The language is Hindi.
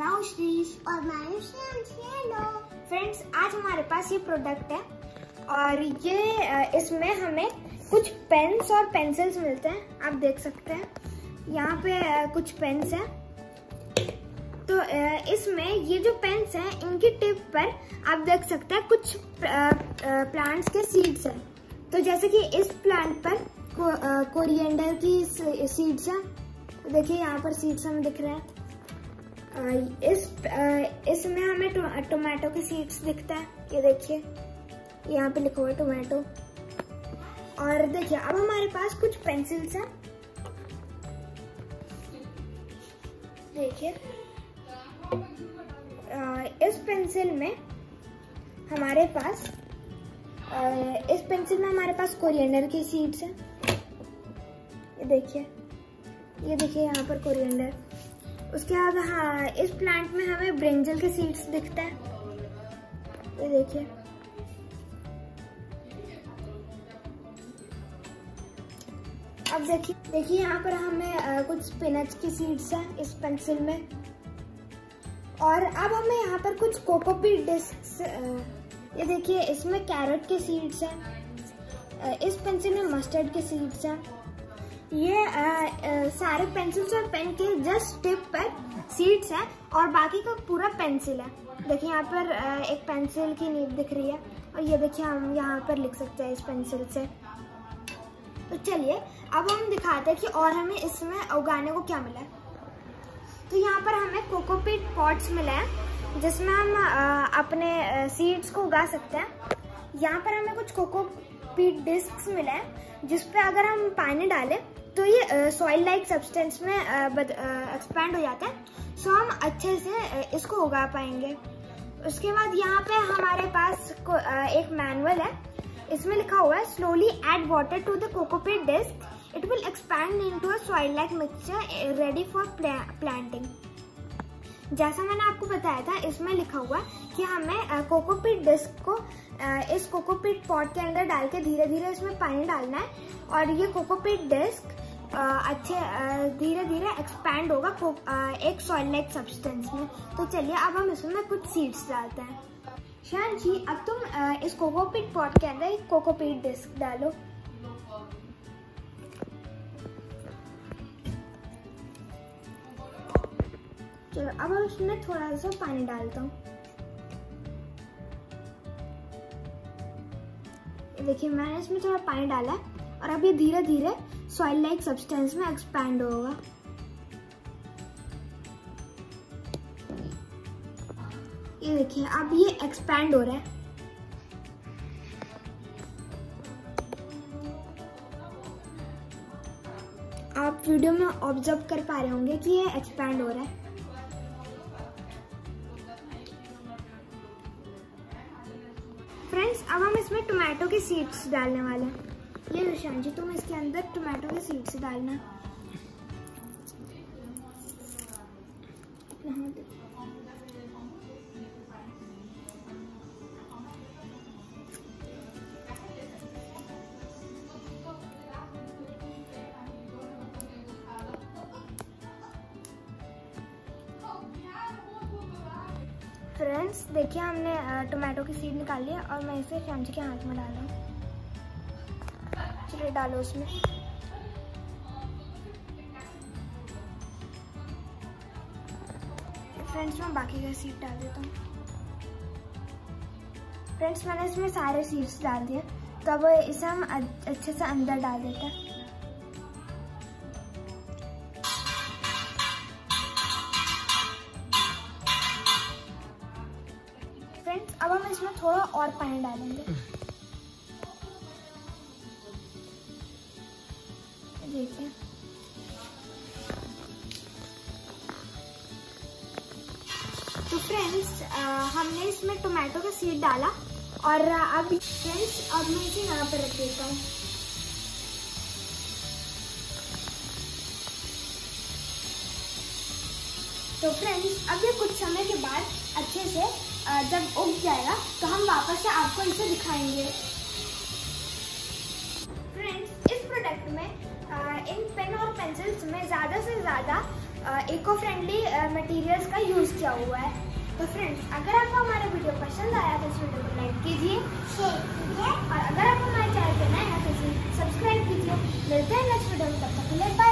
हूँ श्रीश और मैं हूँ हेलो फ्रेंड्स, आज हमारे पास ये प्रोडक्ट है और ये इसमें हमें कुछ पेन्स और पेंसिल्स मिलते हैं। आप देख सकते हैं यहाँ पे कुछ पेन्स हैं। तो इसमें ये जो पेन्स हैं इनकी टिप पर आप देख सकते हैं कुछ प्लांट्स के सीड्स हैं। तो जैसे कि इस प्लांट पर कोरिएंडर की सीड्स हैं। देखिए यहाँ पर सीड्स हमें दिख रहे हैं। इसमें हमें टोमेटो के सीड्स दिखता है। ये देखिए यहाँ पे लिखा हुआ है टोमेटो। और देखिए अब हमारे पास कुछ पेंसिल्स हैं। देखिए इस पेंसिल में हमारे पास कोरिएंडर की सीड्स हैं। ये देखिए यहाँ पर कोरिएंडर। उसके बाद हाँ, इस प्लांट में हमें ब्रिंजल के सीड्स दिखता है। ये देखिए अब देखिए यहाँ पर हमें कुछ स्पिनच की सीड्स हैं इस पेंसिल में। और अब हमें यहाँ पर कुछ कोकोपीट डिस्क्स, ये देखिए इसमें कैरेट के सीड्स हैं। इस पेंसिल में मस्टर्ड के सीड्स हैं। ये सारे पेंसिल्स और पेन के जस्ट टिप पर सीड्स हैं और बाकी का पूरा पेंसिल है। देखिए यहाँ पर एक पेंसिल की नीब दिख रही है और ये देखिए हम यहाँ पर लिख सकते हैं इस पेंसिल से। तो चलिए अब हम दिखाते हैं कि और हमें इसमें उगाने को क्या मिला है। तो यहाँ पर हमें कोकोपीट पॉट्स मिले हैं जिसमें हम अपने सीड्स को उगा सकते हैं। यहाँ पर हमें कुछ कोकोपीट डिस्क्स मिले हैं जिसपे अगर हम पानी डालें तो ये सॉइल लाइक सब्सटेंस में एक्सपैंड हो जाता है। सो हम अच्छे से इसको उगा पाएंगे। उसके बाद यहाँ पे हमारे पास एक मैनुअल है। इसमें लिखा हुआ है slowly add water to the cocopeat disc, it will expand into a soil like mixture ready for planting. जैसा मैंने आपको बताया था इसमें लिखा हुआ है कि हमें कोकोपीट डिस्क को इस कोकोपीट पॉट के अंदर डाल के धीरे धीरे इसमें पानी डालना है और ये कोकोपीट डिस्क धीरे धीरे एक्सपैंड होगा एक सॉइल लाइक सब्सटेंस में। तो चलिए अब हम इसमें कुछ सीड्स डालते हैं। शान जी अब तुम इस कोकोपीट पॉट के अंदर एक कोकोपीट डिस्क डालो। चलो अब हम इसमें थोड़ा सा पानी डालता हूँ। देखिए मैंने इसमें थोड़ा पानी डाला है और अब ये धीरे धीरे सॉइल लाइक सब्सटेंस में एक्सपैंड होगा। ये देखिए अब ये एक्सपैंड हो रहा है। आप वीडियो में ऑब्जर्व कर पा रहे होंगे कि ये एक्सपैंड हो रहा है। फ्रेंड्स अब हम इसमें टोमेटो के सीड्स डालने वाले हैं। ये निशान जी तुम इसके अंदर टोमेटो के सीड्स डालना। फ्रेंड्स देखिए हमने टोमेटो की सीड निकाल लिया और मैं इसे श्याम जी के हाथ में डाल रहा हूँ। चलिए डालो उसमें। फ्रेंड्स मैं बाकी का सीड डाल देता हूँ। फ्रेंड्स मैंने इसमें सारे सीड्स डाल दिए। तो अब इसे हम अच्छे से अंदर डाल देते हैं। फ्रेंड्स अब हम इसमें थोड़ा और पानी डालेंगे। देखिए तो फ्रेंड्स हमने इसमें टोमेटो का सीड डाला और अब फ्रेंड्स अब मैं इसे यहाँ पर रख देता हूँ। तो फ्रेंड्स अब ये कुछ समय के बाद अच्छे से जब उग जाएगा तो हम वापस से आपको इसे दिखाएंगे। फ्रेंड्स इस प्रोडक्ट में इन पेन और पेंसिल्स में ज़्यादा से ज़्यादा इको फ्रेंडली मटेरियल्स का यूज़ किया हुआ है। तो फ्रेंड्स, अगर आपको हमारा वीडियो पसंद आया तो इस वीडियो को लाइक कीजिए, शेयर कीजिए और अगर आप हमारे चैनल पर नए हैं तो इसे सब्सक्राइब कीजिए। मिलते हैं नेक्स्ट वीडियो में, तब तक के लिए बाय।